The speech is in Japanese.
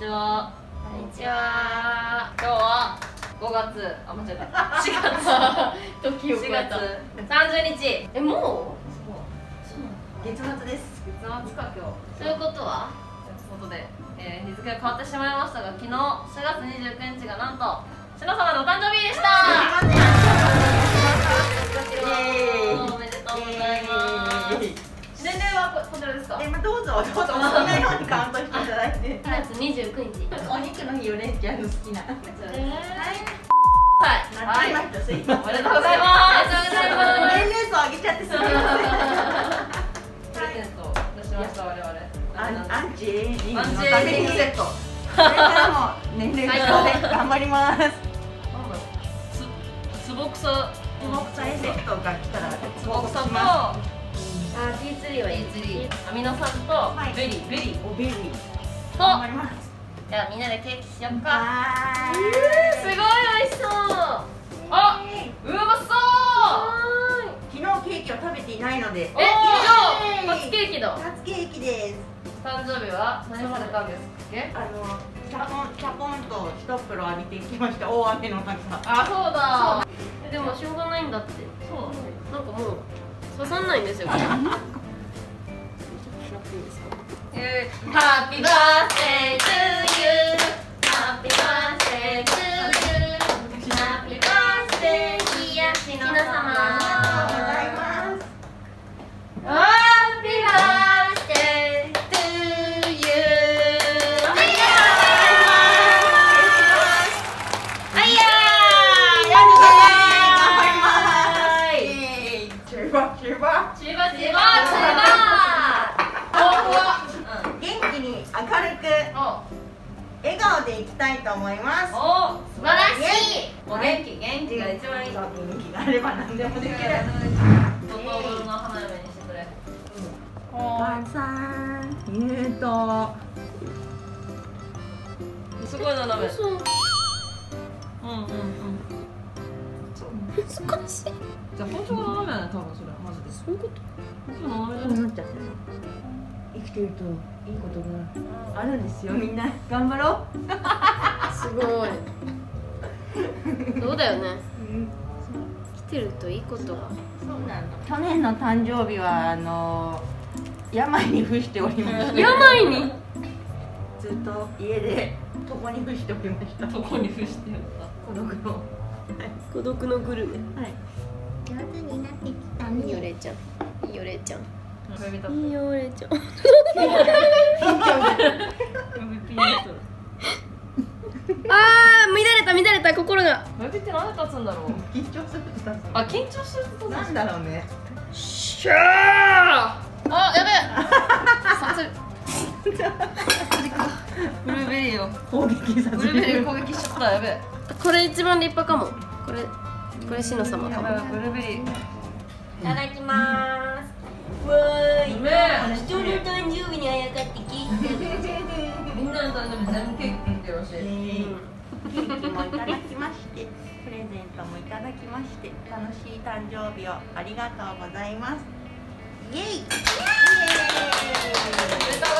ちは。こんにちは。今日は5月、あ、間違えた。4月。4月30日。え、もう？ 月末です。 月末か今日。ということは？ということで、日付が変わってしまいましたが、昨日4月29日がなんとしの様のお誕生日でした。おめでとうございます。年齢はこちらですか？ どうぞお好きなようにカウントしていただいて。 4月29日。 お肉の日よね、ちゃんの好きな。 はい。 はい。おめでとうございます。 おめでとうございます。 年齢層上げちゃってすみません。 プレゼント出しました我々。 アンチエイジングのアンチためにエイジングセット。 これからも年齢層で頑張ります。 なんだろう。つぼくさ。 つぼくさセットが来たらつぼくさと。ティーツリーはティーツリー。アミノ酸とベリー、ベリー、 おベリー。 と。 頑張ります。 じゃあみんなでケーキしよっか。 はすごい美味しそう。あ、うまそう。 昨日ケーキを食べていないので。 じゃあ初ケーキだ。 初ケーキです。 誕生日は何されたんですっけ？ キャポンと一風呂浴びていきました。大雨の中。 あ、そうだ。でもしょうがないんだって。そう。なんかもう刺さんないんですよ。ハッピーバースデートゥーユー。ハッピーバースデートゥーユー。ハッピーバースデーディアシノ様。 ありがとうございます。 ハッピーバースデートゥーユー。ありがとうございます。はいやー。 チュバチュバ。 チュバチュバチュバ。 元気に明るく笑顔でいきたいと思います。 お、素晴らしい。お元気、元気が一番いい。 元気があれば何でもできる。 トトロの花嫁にしてくれ。 お母さん、ゆうと。 すごい斜め。 そう。 難しい。じゃあ包丁が斜めだね、多分それマジで。そういうこと。包丁斜めだね。 なっちゃってる。生きてるといいことがあるんですよ。みんな頑張ろう。 すごい。そうだよね。生きてるといいことが。 そうなの。去年の誕生日は病に伏しておりました。 病に。 ずっと家で床に伏しておりました。 床に伏してやった。 孤独の。 孤独のグルメ。 はい。上手になってきたね。 よれちゃん。よれちゃん。 恋人。 よれちゃん。乱れた心が。 恋人って何で立つんだろう。 緊張すると立つ。 あ、緊張すると立つ。 なんだろうね。 しゃー。あ、やべえ。さつ。ブルーベリーを攻撃させる。 ブルーベリー攻撃しちゃった。やべえ。 これ一番立派かも。これしの様かも。 やばい、ブルーベリー。 いただきまーす。わーい。人の誕生日にあやかって聞いて。 みんなの誕生日全部ケーキ食ってよろしい。 ケーキもいただきまして、プレゼントもいただきまして、楽しい誕生日をありがとうございます。イエイ。イエーイ。 おめでとうござい